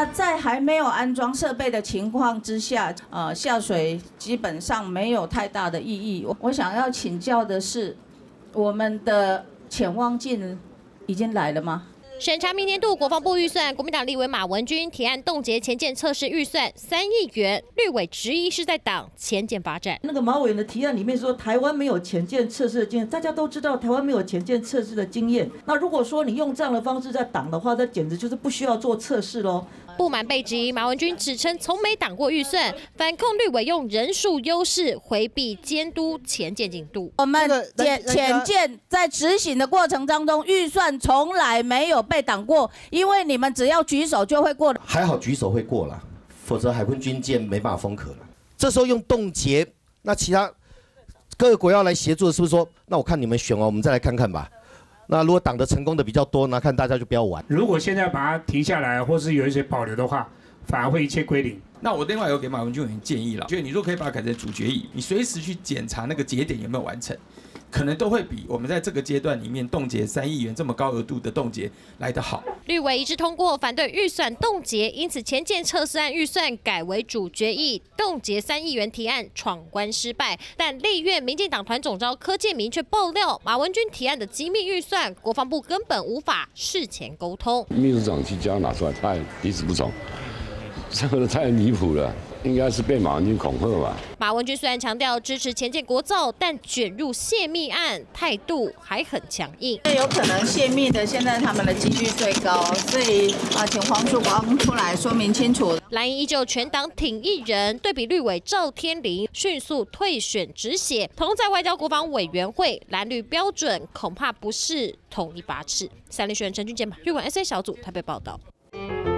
那在还没有安装设备的情况之下，下水基本上没有太大的意义。我想要请教的是，我们的潜望镜已经来了吗？ 审查明年度国防部预算，国民党立委马文君提案冻结潜舰测试预算3亿元，绿委质疑是在挡潜舰发展。 那个马委员的提案里面说，台湾没有潜舰测试的经验，大家都知道台湾没有潜舰测试的经验。那如果说你用这样的方式在挡的话，那简直就是不需要做测试喽。 不满被质疑，马文君指称从没挡过预算，反控绿委用人数优势回避监督潜舰进度。 我们潜舰在执行的过程当中，预算从来没有被挡过，因为你们只要举手就会过。 还好举手会过了，否则海空军舰没办法封壳了。这时候用冻结，那其他各个国要来协助，是不是说，那我看你们选哦，我们再来看看吧。那如果挡得成功的比较多，那看大家就不要玩。 如果现在把它停下来，或是有一些保留的话，反而会一切归零。 那我另外有给马文君委员建议了，觉得你如果可以把它改成主决议，你随时去检查那个节点有没有完成，可能都会比我们在这个阶段里面冻结3亿元这么高额度的冻结来得好。 绿委一致通过反对预算冻结，因此潜舰测试案预算改为主决议，冻结3亿元提案闯关失败。但立院民进党团总召柯建铭却爆料，马文君提案的机密预算，国防部根本无法事前沟通。 秘书长去叫他拿出来，他也理直不从，这个太离谱了。应该是被马文君恐吓吧。 马文君虽然强调支持潜舰国造，但卷入泄密案态度还很强硬。 有可能泄密的，现在他们的几率最高，所以请黄曙光出来说明清楚。 蓝营依旧全党挺一人，对比绿委赵天麟迅速退选止血，同在外交国防委员会蓝绿标准恐怕不是同一把尺。三立新闻陈俊杰、绿委 SA 小组台北报道。